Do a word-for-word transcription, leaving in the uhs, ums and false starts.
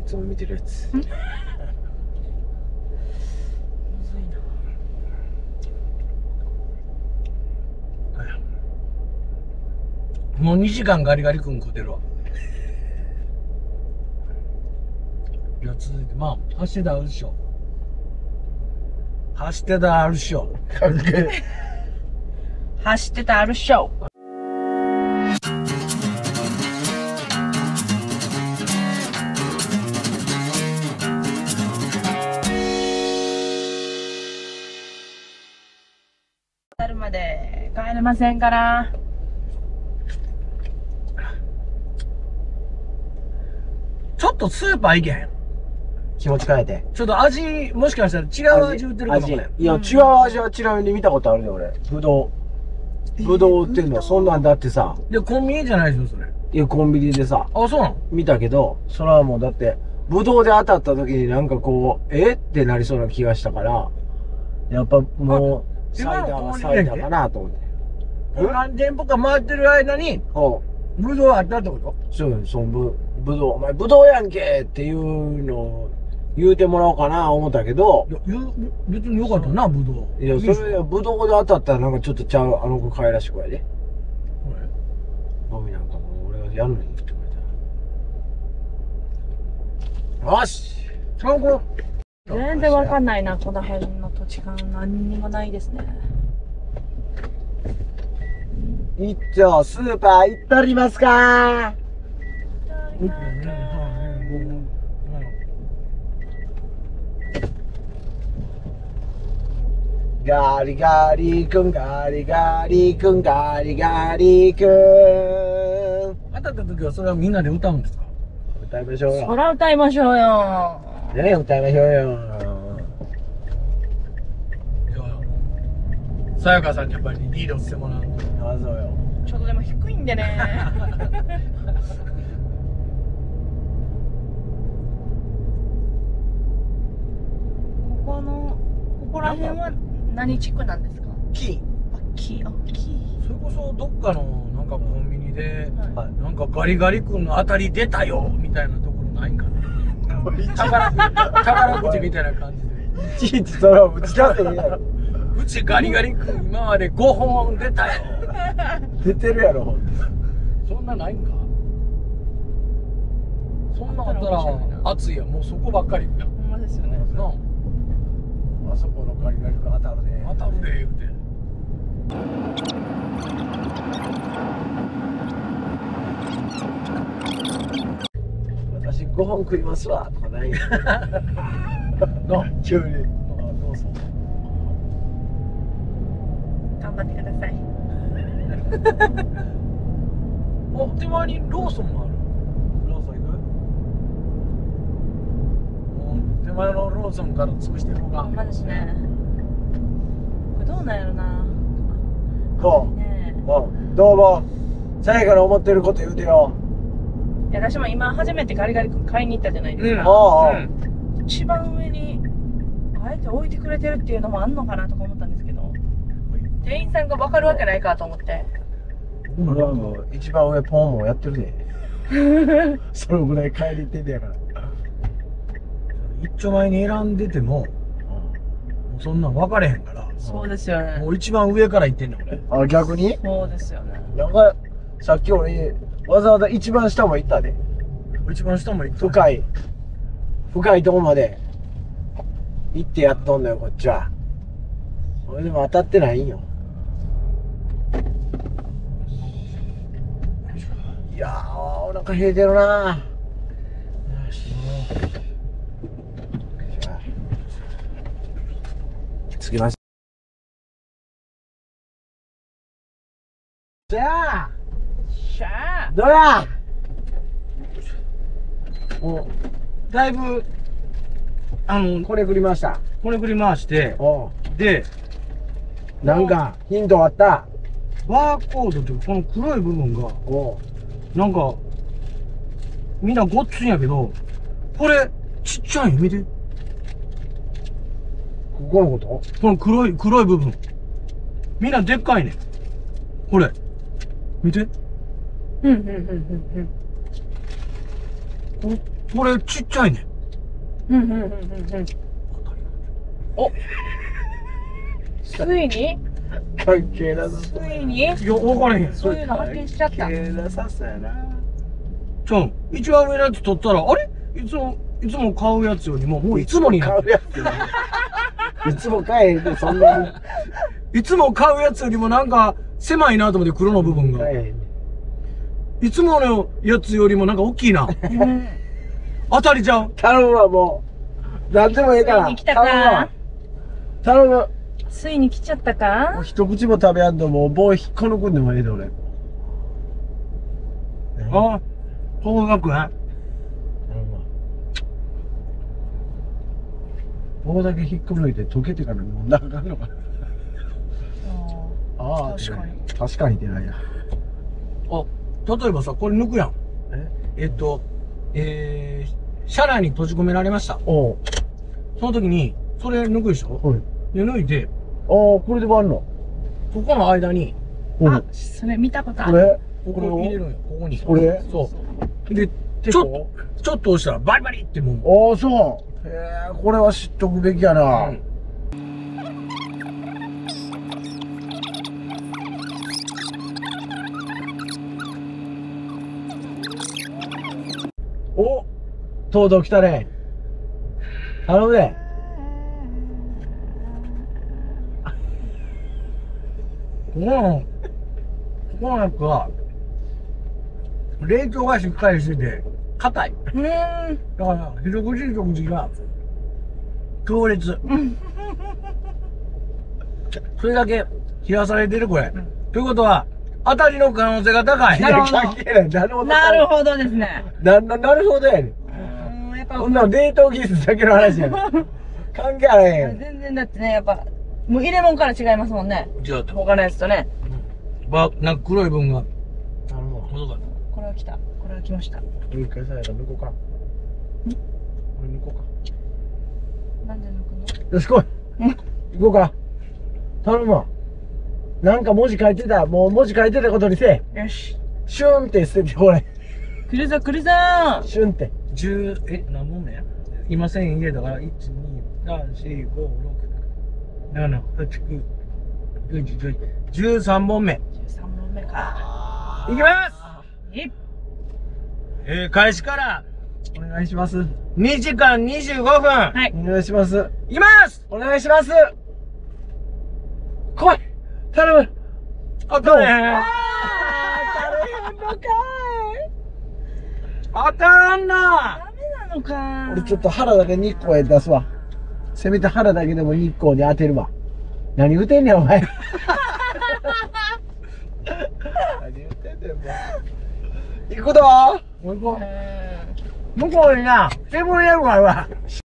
いつも見てるやつ。むずいな。もうにじかんガリガリ君食うてるわ。いや、続いて、まあ、走ってたらあるっしょ。走ってたらあるっしょ。 走ってたあるっしょ。当たるまで帰れませんから。 ちょっとスーパー行けへん。 気持ち変えて。 ちょっと味、もしかしたら違う味売ってるかもね。 いや、違う味は違うに見たことあるね、俺。ぶどう。ぶどう売ってんの。そんなんだってさ。 で、コンビニじゃないですよ、それ。 いや、コンビニでさ。 あ、そうなの？ 見たけど、それはもうだって、ぶどうで当たった時になんかこう、えってなりそうな気がしたから、やっぱもう、サイダーはサイダーかなと思って。 何店舗か回ってる間に、ぶどうあったってこと？ そうよ、そのぶ、ぶどう、お前ぶどうやんけっていうのを言うてもらおうかな思ったけど、 いや、言う、別によかったな、ぶどう。 いや、それ、ぶどうで当たったらなんかちょっとちゃう、あの子可愛らしくやで。ゴミなんかもう俺がやるのに言ってくれた。よし参考。 全然わかんないな、この辺の土地勘何にもないですね。 一丁スーパー行っておりますか？ガリガリ君ガリガリ君ガリガリ君。 当たった時はそれはみんなで歌うんですか？ 歌いましょうよ。 そら歌いましょうよ。 ねえ、歌いましょうよ。 さやかさんにやっぱりリードしてもらうと。 あ、そうよ。 ちょっとでも低いんでね。ここの、ここら辺は何地区なんですか？ 木。 あ、木、あ、木。 それこそどっかのなんかコンビニで、 はい、 なんかガリガリ君の当たり出たよみたいなところないんかな。宝宝くじみたいな感じで。いちいちそれを打ち出せへんやろ。 うちガリガリ君今までごほん出たよ。 出てるやろ。 そんなないんか。そんなんあったら熱いやん。もうそこばっかりやん。 ほんまですよね。 なあ。 あそこのガリガリ君当たるで。 当たるで言うて。 私ごほん食いますわとかないやん。 なあ、 急に。 どうぞ。 頑張ってください。 お、手前にローソンもある。ローソン行く？もう手前のローソンから潰してるのが。 ほんまですね。これどうなんやろな。 どう？ ね、 うん。どうも。さやから思ってること言うてよ。 いや、私も今初めてガリガリ君買いに行ったじゃないですか。 うん、 うん、一番上にあえて置いてくれてるっていうのもあんのかなとか思ったんですけど、店員さんが分かるわけないかと思って。 俺はもう一番上ポンもやってるで。そのぐらい帰り行ってんねやから。 一丁前に選んでても、うん、そんなん分かれへんから。 そうですよね。 もう一番上から行ってんねん俺。 あ、逆に？ そうですよね。 なんかさっき俺わざわざ一番下も行ったで。 一番下も行った。 深い深いとこまで行ってやっとんのよこっちは。それでも当たってないんよ。いやーお腹減えてるな。よし。着きました。じゃあしゃあどうや。 もうだいぶあのこれ振りました。 これ振り回して、 おうでなんかヒントあった。 バーコードっていうかこの黒い部分がおうなんかみんなごっついんやけど、これちっちゃいん見て。 ここのこと？ この黒い黒い部分みんなでっかいねん。これ見て。 うんうんうんうんうん。 ここれちっちゃいね。 うんうんうんうんうん。おついに関係なさつそういにいや、分からへん。 そういうの発見しちゃった。 関係なさそうやな。 ちゃん、一番上のやつ取ったら、あれいつも、いつも買うやつよりも、もういつもにな買うやつやいつも買えへんで、そんなに。 いつも買うやつよりもなんか、狭いなと思って黒の部分が。 買えへんね。 いつものやつよりもなんか大きいな。 うん当たりちゃう。 頼むわ、もう。なんでもええから。 ついに来たか頼むわ。頼む。 ついに来ちゃったかもう一口も食べやんと、もう棒引っこ抜くんでもええで、俺。 あ、高学園。 頼むわ。棒だけ引っこ抜いて溶けてから飲んだらあかんのかな。ああ、 確かに。 確かにってないや。 あ、例えばさ、これ抜くやん。 ええっと、えー、車内に閉じ込められました。 おう。 その時に、それ抜くでしょ。 はい。 で、抜いて、 ああ、これで割るのここの間に、 あおう、 それ見たことある。 これここれを入れるんよ、ここに。 これそう。で、 結ちょっ構と、ちょっと押したらバリバリってもう。 ああ、そう。へえ、これは知っとくべきやな。 うんお、とうとう来たね。頼むで。 ここの、ここのやつは、冷凍がしっかりしてて、硬い。 うーん。 だから、一口一口が、強烈。それだけ冷やされてる、これ。ということは、当たりの可能性が高い。 なるほど関係ない。なるほど。 なるほどですね。 な、な、なるほどやねん。 うーん、やっぱ、 こんなの冷凍技術だけの話やねん。関係あらへん。 全然だってね、やっぱ、もう入れ物から違いますもんね。 じゃあ、 他のやつとね。 ば、なんか黒い部分が、 頼むわ。 細かっこれは来た。これは来ました。 もう一回さやから抜こうか。んこれ抜こうか。 なんで抜くのよし、来い。行こうか。頼むわ。なんか文字書いてた。もう文字書いてたことにせえ。 よし。 シュンって捨てて、ほれ。 来るぞ来るぞシュンって。 十、え、何問目今千円入れたから、いち、に、さん、し、ご、ろく、なな、はち、きゅう、じゅういち、じゅうに、じゅうさんぼんめ。 じゅうさんぼんめか。 いきますいっえー、開始からお願いします。 にじかんにじゅうごふん。 はい。 お願いします。 いきますお願いします。来い。頼む。 当たれへん。 当たれへんのかい。 当たらんなダメなのか。 俺ちょっと腹だけ日光へ出すわ。せめて腹だけでも日光に当てるわ。何言うてんねん、お前。何言うてんねん、お前。行くぞー。 もう行こうーんう。向こうにな、セブンイレブンあるわ。